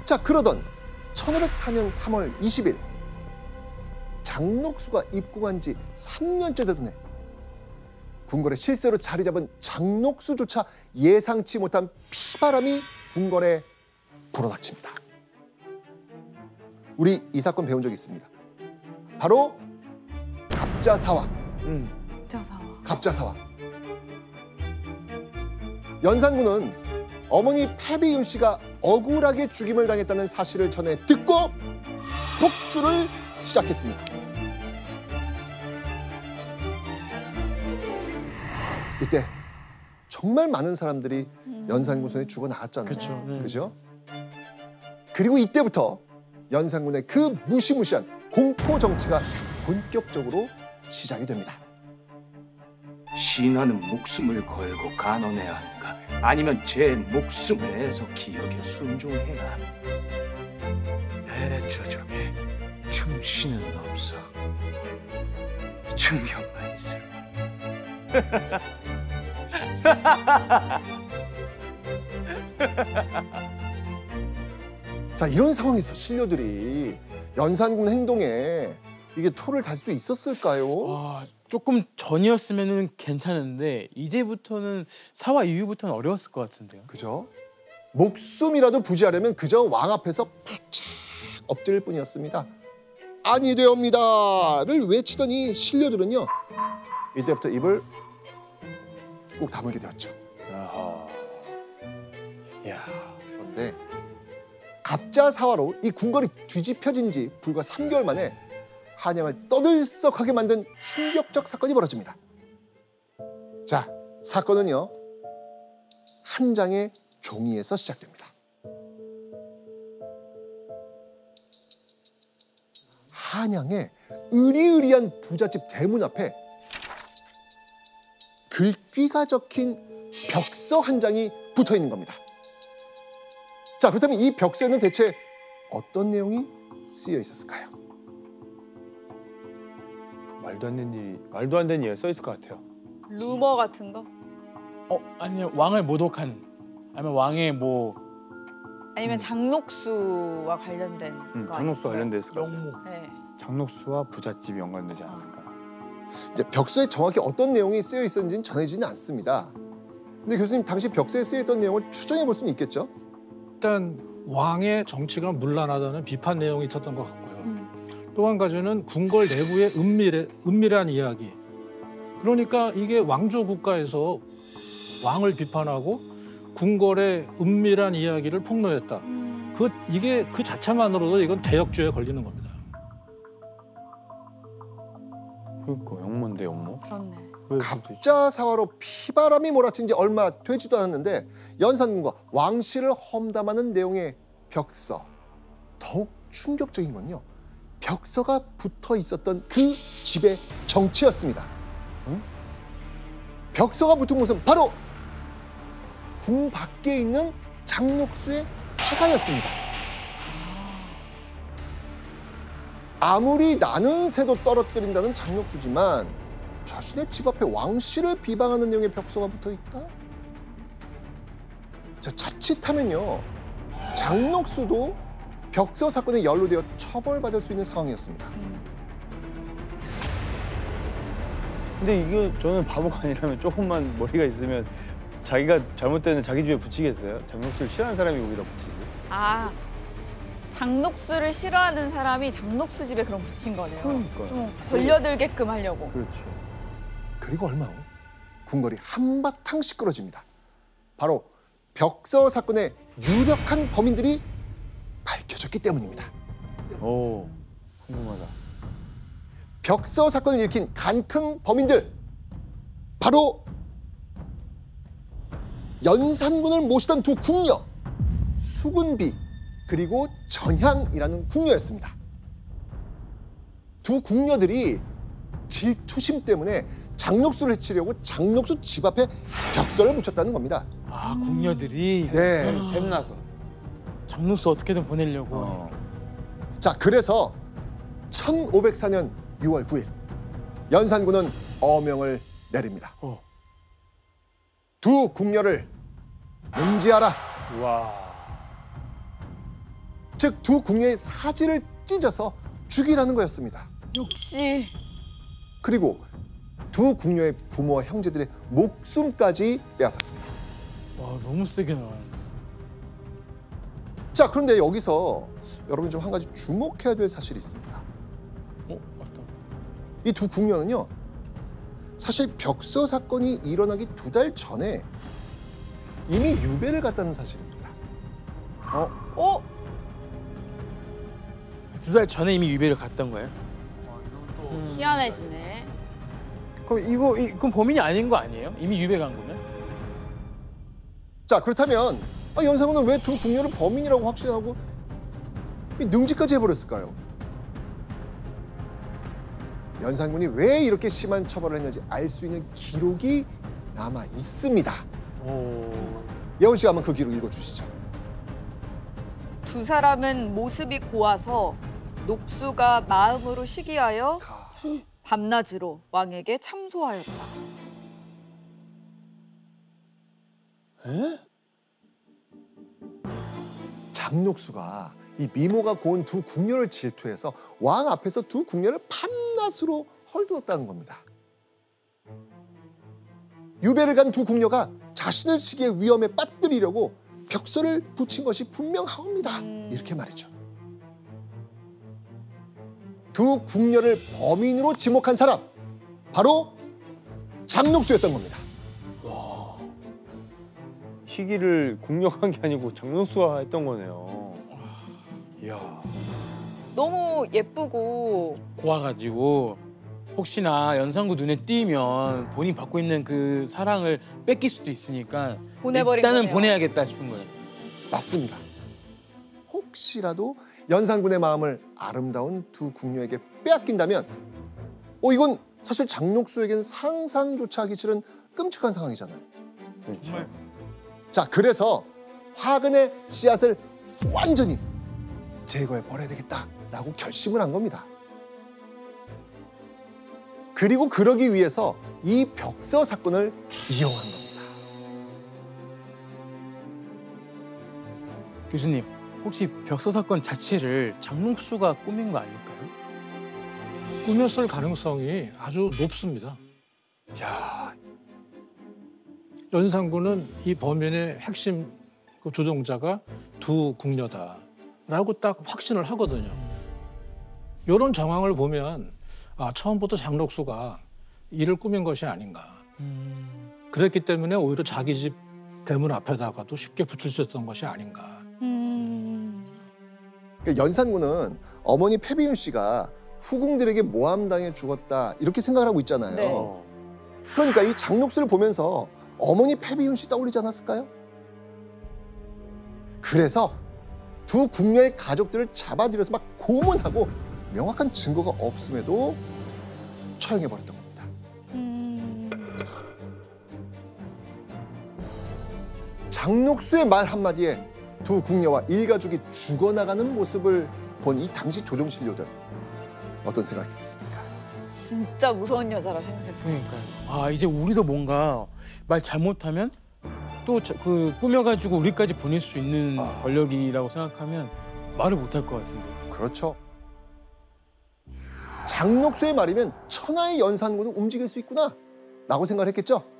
자, 그러던 1504년 3월 20일 장녹수가 입궁한 지 3년째 되던 해, 궁궐의 실세로 자리 잡은 장녹수조차 예상치 못한 피바람이 궁궐에 불어닥칩니다. 우리 이 사건 배운 적 있습니다. 바로 갑자사화. 갑자사화. 연산군은 어머니 패비윤 씨가 억울하게 죽임을 당했다는 사실을 전해 듣고 독주를 시작했습니다. 이때 정말 많은 사람들이 연산군 손에 죽어 나갔잖아요. 그렇죠. 그죠? 그리고 이때부터 연산군의 그 무시무시한 공포 정치가 본격적으로 시작이 됩니다. 신하는 목숨을 걸고 간언해야 하는가? 아니면 제 목숨을 내서 기억에 순종해야 하는가? 내 저적에 충신은 없어. 충격만 있을 자, 이런 상황에서 신료들이 연산군 행동에 이게 토를 달 수 있었을까요? 와, 조금 전이었으면 괜찮은데 이제부터는 사화 이후부터는 어려웠을 것 같은데요. 그죠? 목숨이라도 부지하려면 그저 왕 앞에서 바짝 엎드릴 뿐이었습니다. 아니 되옵니다를 외치더니 신료들은요, 이때부터 입을 꼭 다물게 되었죠. 야, 그런데 갑자사화로 이 궁궐이 뒤집혀진 지 불과 3개월 만에 한양을 떠들썩하게 만든 충격적 사건이 벌어집니다. 자, 사건은요, 한 장의 종이에서 시작됩니다. 한양의 으리으리한 부잣집 대문 앞에 글귀가 적힌 벽서 한 장이 붙어 있는 겁니다. 자, 그렇다면 이 벽서에는 대체 어떤 내용이 쓰여 있었을까요? 말도 안 되는 일이 써 있을 것 같아요. 루머 같은 거? 아니요, 왕을 모독한, 아니면 왕의 뭐 아니면 장녹수와 관련된 거 장녹수와 아니었어요? 관련돼 있을 것 같아요. 영모. 네. 장녹수와 부잣집이 연관되지 않았을까. 이제 벽서에 정확히 어떤 내용이 쓰여 있었는지는 전해지는 않습니다. 근데 교수님, 당시 벽서에 쓰여 있던 내용을 추정해 볼 수는 있겠죠? 일단 왕의 정치가 문란하다는 비판 내용이 있었던 것 같고요. 또 한 가지는 궁궐 내부의 은밀한 이야기. 그러니까 이게 왕조 국가에서 왕을 비판하고 궁궐의 은밀한 이야기를 폭로했다. 이게 그 자체만으로도 이건 대역죄에 걸리는 겁니다. 그러니까 영모인데 영모. 그렇네. 갑자사화로 피바람이 몰아친 지 얼마 되지도 않았는데 연산군과 왕실을 험담하는 내용의 벽서. 더욱 충격적인 건요, 벽서가 붙어 있었던 그 집의 정체였습니다. 벽서가 붙은 곳은 바로 궁 밖에 있는 장녹수의 사가였습니다. 아무리 나는 새도 떨어뜨린다는 장녹수지만 자신의 집 앞에 왕실을 비방하는 내용의 벽서가 붙어 있다? 자, 자칫하면요, 장녹수도 벽서 사건에 연루되어 처벌받을 수 있는 상황이었습니다. 근데 이게 저는 바보가 아니라면 조금만 머리가 있으면 자기가 잘못되는 자기 집에 붙이겠어요? 장녹수를 싫어하는 사람이 거기다 붙이지. 아, 장녹수를 싫어하는 사람이 장녹수 집에 그럼 붙인 거네요. 그러니까요. 좀 걸려들게끔 하려고. 그렇죠. 그리고 얼마 후 궁궐이 한바탕 시끄러집니다. 바로 벽서 사건의 유력한 범인들이 밝혀졌기 때문입니다. 오, 궁금하다. 벽서 사건을 일으킨 간큰 범인들, 바로 연산군을 모시던 두 궁녀, 수군비 그리고 전향이라는 궁녀였습니다. 두 궁녀들이 질투심 때문에 장녹수를 해치려고 장녹수 집 앞에 벽서를 붙였다는 겁니다. 아, 궁녀들이 네. 샘나서. 장녹수 어떻게든 보내려고. 자, 그래서 1504년 6월 9일 연산군은 어명을 내립니다. 두 궁녀를 문지하라. 와. 즉 두 궁녀의 사지를 찢어서 죽이라는 거였습니다. 역시 그리고 두 궁녀의 부모와 형제들의 목숨까지 빼앗았습니다. 와 너무 세게 나와요. 자, 그런데 여기서 여러분 좀 한 가지 주목해야 될 사실이 있습니다. 맞다. 이 두 궁녀는요, 사실 벽서 사건이 일어나기 2달 전에 이미 유배를 갔다는 사실입니다. 어? 2달 전에 이미 유배를 갔던 거예요? 희한해지네. 그럼 범인이 아닌 거 아니에요? 이미 유배 간 거면? 자, 그렇다면 연산군은 왜 두 궁녀를 범인이라고 확신하고 능지까지 해버렸을까요? 연산군이 왜 이렇게 심한 처벌을 했는지 알 수 있는 기록이 남아 있습니다. 예원 씨가 한번 그 기록 읽어주시죠. 두 사람은 모습이 고와서 녹수가 마음으로 시기하여 밤낮으로 왕에게 참소하였다. 장녹수가 이 미모가 고운 두 궁녀를 질투해서 왕 앞에서 두 궁녀를 밤낮으로 헐뜯었다는 겁니다. 유배를 간 두 궁녀가 자신을 시기의 위험에 빠뜨리려고 벽서를 붙인 것이 분명하옵니다. 이렇게 말이죠. 두 궁녀를 범인으로 지목한 사람, 바로 장녹수였던 겁니다. 시기를 궁녀가 한 게 아니고 장녹수가 했던 거네요. 이야. 너무 예쁘고 고와가지고 혹시나 연산구 눈에 띄면 본인 받고 있는 그 사랑을 뺏길 수도 있으니까 보내버린 일단은 거네요. 보내야겠다 싶은 거예요. 맞습니다. 혹시라도 연산군의 마음을 아름다운 두 궁녀에게 빼앗긴다면 이건 사실 장녹수에겐 상상조차 하기 싫은 끔찍한 상황이잖아요. 그렇죠. 자, 그래서 화근의 씨앗을 완전히 제거해 버려야 되겠다라고 결심을 한 겁니다. 그리고 그러기 위해서 이 벽서 사건을 이용한 겁니다. 교수님, 혹시 벽서 사건 자체를 장녹수가 꾸민 거 아닐까요? 꾸몄을 가능성이 아주 높습니다. 야, 연산군은 이 범인의 핵심 그 주동자가 두 궁녀다라고 딱 확신을 하거든요. 이런 정황을 보면 처음부터 장녹수가 이를 꾸민 것이 아닌가. 그랬기 때문에 오히려 자기 집 대문 앞에다가도 쉽게 붙일 수 있었던 것이 아닌가. 그러니까 연산군은 어머니 패비윤 씨가 후궁들에게 모함당해 죽었다 이렇게 생각을 하고 있잖아요. 네. 그러니까 이 장녹수를 보면서 어머니 패비윤 씨 떠올리지 않았을까요? 그래서 두 궁녀의 가족들을 잡아들여서 막 고문하고 명확한 증거가 없음에도 처형해버렸던 겁니다. 장녹수의 말 한마디에 두 궁녀와 일가족이 죽어나가는 모습을 본 이 당시 조정신료들 어떤 생각이겠습니까? 진짜 무서운 여자라 생각했어요. 그러니까요. 이제 우리도 뭔가 말 잘못하면 또 그 꾸며가지고 우리까지 보낼 수 있는 권력이라고 생각하면 말을 못할 것 같은데. 그렇죠. 장녹수의 말이면 천하의 연산군을 움직일 수 있구나 라고 생각을 했겠죠.